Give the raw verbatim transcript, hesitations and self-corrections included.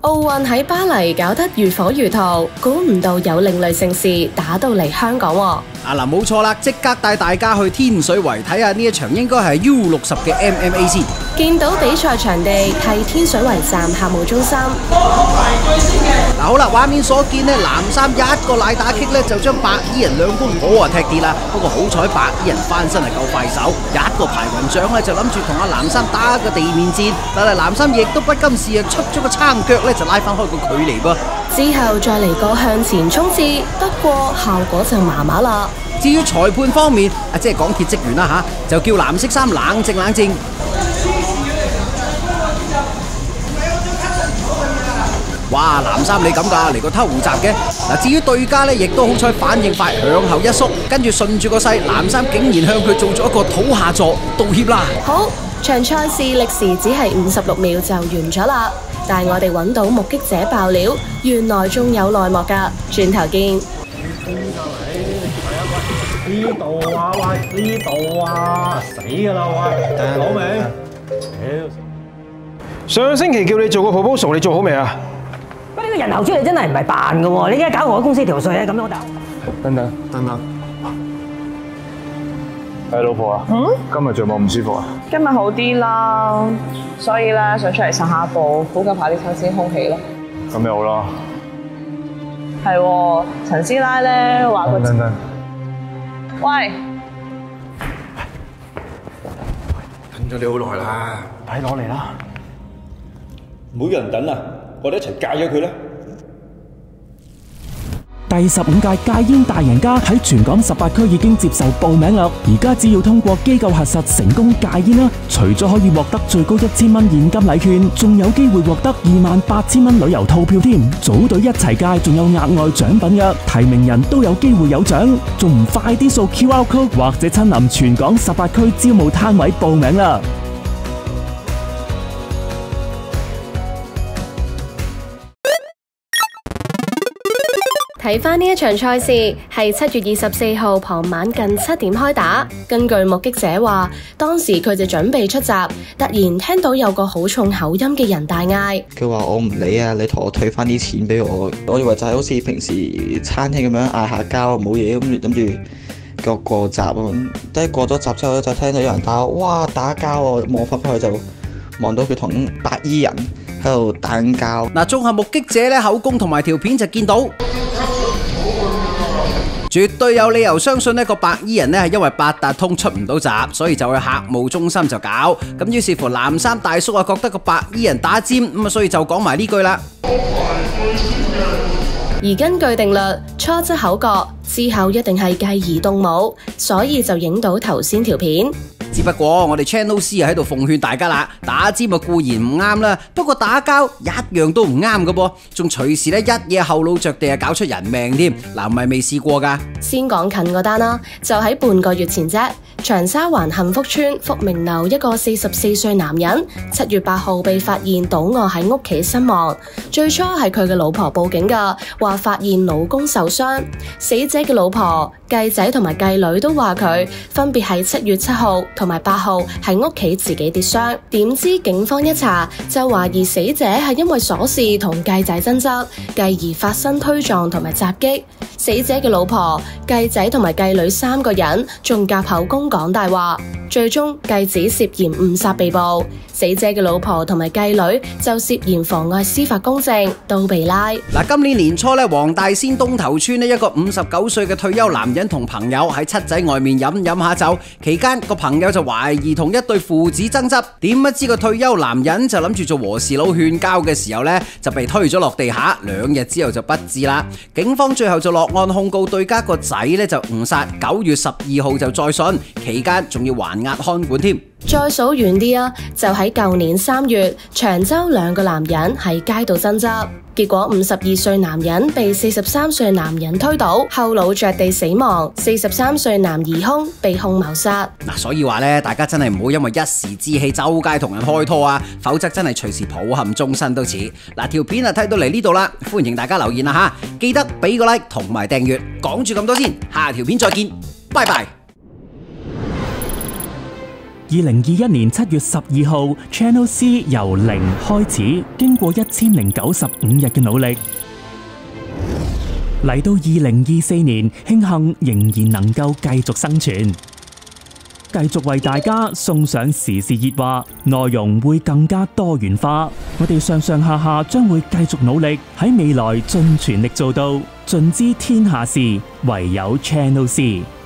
奧運喺巴黎搞得如火如荼，估唔到有另類盛事打到嚟香港喎。 啊嗱，冇錯啦，即刻帶大家去天水圍睇下呢一場應該係 U 六十嘅 M M A 先。 見到比賽場地係天水圍站客務中心。 嗱好啦，畫面所見呢，藍衫一個奶打 kick 咧就將白衣人兩公婆啊踢跌啦。不過好彩白衣人翻身係夠快手，一個排雲掌咧就諗住同阿藍衫打個地面戰，但係藍衫亦都不甘示弱，出咗個撐腳咧就拉翻開個距離噃。 之後再嚟個向前衝刺，不過效果就麻麻啦。 至於裁判方面，啊即係港鐵職員啦嚇，就叫藍色衫冷靜冷靜。哇！藍衫你咁㗎，嚟個偷襲嘅。嗱，至於對家呢，亦都好彩反應快，向後一縮，跟住順住個勢，藍衫竟然向佢做咗一個土下座道歉啦。 好，場賽事歷時只係五十六秒就完咗啦。但係我哋揾到目擊者爆料，原來仲有內幕㗎。轉頭見。 呢度啊，喂，呢度啊，死㗎啦，喂，攞未？ 上星期叫你做個 proposal， 你做好未啊？ 喂，呢個人流出嚟真係唔係扮㗎喎！你而家搞我公司條稅啊，咁樣我就等等等等，係老婆啊，嗯，今日做冇唔舒服啊？ 今日好啲啦，所以咧想出嚟散下步，呼吸下啲新鮮空氣咯。 咁咪好啦。 係喎，陳師奶咧話個。等等。喂， 等咗你好耐啦，快攞嚟啦！ 唔好有人等啊，我哋一齊戒咗佢啦！ 第十五屆戒煙大贏家喺全港十八區已經接受報名啦，而家只要通過機構核實成功戒煙啦，除咗可以獲得最高一千蚊現金禮券，仲有機會獲得二萬八千蚊旅遊套票添。組隊一齊戒，仲有額外獎品嘅，提名人都有機會有獎，仲唔快啲掃 Q R code 或者親臨全港十八區招募攤位報名啦！ 睇返呢一場賽事係七月二十四號傍晚近七點開打。根據目擊者話，當時佢就準備出閘，突然聽到有個好重口音嘅人大嗌： 佢話我唔理啊，你同我退返啲錢俾我。我以為就係好似平時餐廳咁樣嗌下交冇嘢，咁諗住叫我過閘啊。但係過咗閘之後咧，就聽到有人打，哇打交啊！望翻返去就望到佢同白衣人喺度打交。 嗱，綜合目擊者咧口供同埋條片就見到。絕對有理由相信呢個白衣人呢係因為八達通出唔到閘，所以就去客務中心就搞。咁於是乎藍衫大叔啊覺得個白衣人打尖，咁啊所以就講埋呢句啦。 而根據定律，初則口角之後一定係繼而動武，所以就影到頭先條片。 只不過我哋 Channel C 啊喺度奉勸大家啦，打尖啊固然唔啱啦，不過打交一樣都唔啱㗎噃，仲隨時咧一嘢後腦着地啊搞出人命添。嗱，唔係未試過㗎。先講近嗰單啦，就喺半個月前啫。長沙灣幸福村福明樓一個四十四歲男人，七月八號被發現倒卧喺屋企身亡。最初係佢嘅老婆報警㗎，話發現老公受傷。死者嘅老婆、繼仔同埋繼女都話佢分別喺七月七號同埋八號喺屋企自己跌傷。點知警方一查就懷疑死者係因為瑣事同繼仔爭執，繼而發生推撞同埋襲擊。死者嘅老婆、繼仔同埋繼女三個人仲夾口供講大話，最終繼子涉嫌誤殺被捕，死者嘅老婆同埋繼女就涉嫌妨礙司法公正，都被拉。嗱，今年年初咧，黃大仙東頭村呢一個五十九歲嘅退休男人同朋友喺七仔外面飲飲下酒，期間個朋友就懷疑同一對父子爭執，點不知個退休男人就諗住做和事佬勸交嘅時候呢，就被推咗落地下，兩日之後就不治啦。警方最後就落案控告對家個仔呢就誤殺，九月十二號就再訊，期間仲要還押看管添。 再數遠啲啊，就喺舊年三月，長洲兩個男人喺街度爭執，結果五十二歲男人被四十三歲男人推倒，後腦着地死亡，四十三歲男疑兇被控謀殺。 嗱，所以話咧，大家真係唔好因為一時之氣周街同人開拖啊，否則真係隨時抱憾終身都似。嗱，條片啊睇到嚟呢度啦，歡迎大家留言啦吓，記得俾個 like 同埋訂閱。講住咁多先，下條片再見，拜拜。 二零二一年七月十二號 ，Channel C 由零開始，經過一千零九十五日嘅努力，嚟到二零二四年，慶幸仍然能夠繼續生存。繼續為大家送上時事熱話，內容會更加多元化。我哋上上下下將會繼續努力，喺未來盡全力做到盡知天下事，唯有 Channel C。